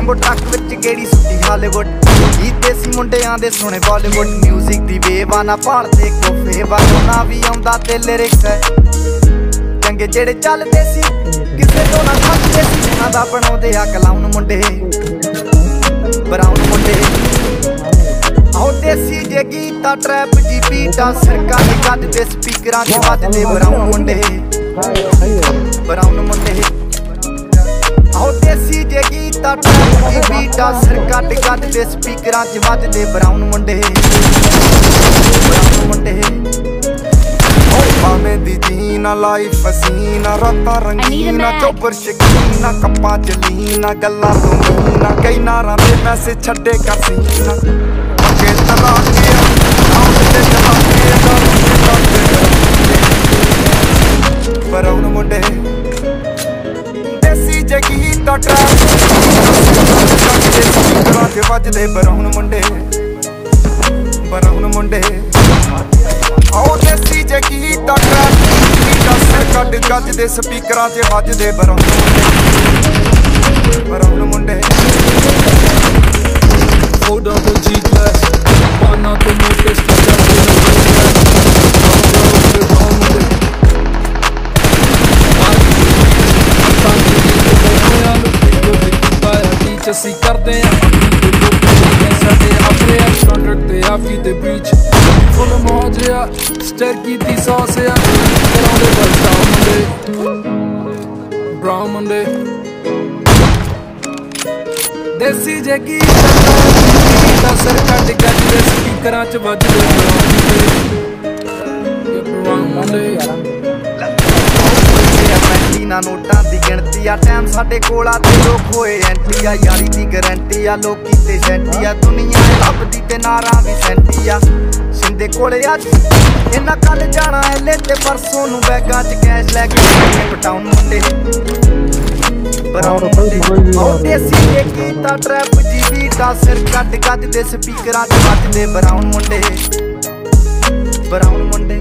वांगू ट्रक विच गेड़ी सुट्टी हालीवुड ई देसी मुंडियां दे सोने बॉलीवुड म्यूजिक दी वेवा ना भालदे कोफे वालों भी आउंदा ते लिरिक्स है चंगे जेड़े चलदे सी किसे तो ना खचदे सी जिन्हां दा बनाउंदे आ क्लाउन मुंडे ब्राउन मुंडे आओ देसी जे गीता ट्रैप जी बीटा सरकार दे गजदे स्पीकरां च वजदे ब्राउन मुंडे आओ देसी जे गीता ट्रैप जी बीटा सरकार दे गजदे स्पीकरां च वजदे ब्राउन मुंडे भावें दी जीना लाइफ हसीना रातां रंगीना चोपर शकीना कप्पां च लीना गल्लां तो मीना कई नारां दे पैसे छड्डे कर सीना अगे तला के आउंदे चला के ब्राउन मुंडे देसी जे गीता ट्रैप च वजदे ब्राउन मुंडे आओ देसी जे गीता ट्रैप सर कट गजदे स्पीकरां च वजदे ब्राउन मुंडे Hold up a G-Class, why not the most extra ਅਸੀਂ ਕਰਦੇ ਆਂ ਸਾਡੇ ਆਪਣੇ ਸਟੈਂਡਰਡ ਤੇ ਆਪ ਕੀਤੇ ਬ੍ਰੀਚ ਫੁੱਲ ਮੌਜਿਆ ਸਟਰ ਕੀਤੀ ਸੌਸ ਆ ਕਰਾਉਂਦੇ ਬਰਾਊਨ ਮੁੰਡੇ ਦੇਸੀ ਜਗੀ ਦਾ ਸਰ ਕੱਢ ਗੱਜਦੇ ਸਪੀਕਰਾਂ ਚ ਵੱਜਦੇ ਬਰਾਊਨ ਮੁੰਡੇ ना नोटां दी गिणती आ टाइम साडे कोल आ ते लोक होए एंटी आ यारी दी गारंटी आ लोकी ते सेंटी आ दुनिया लभदी ते नारां भी सेंटी आ शिंदे कोले अज इन्ना कल जाना एले ते परसों नूं बैगां च कैश लैके पटाउन मुंडे ब्राउन मुंडे आओ देसी जे गीता ट्रैप जी बीटा सिर कट गजदे स्पीकरां च वजदे ब्राउन मुंडे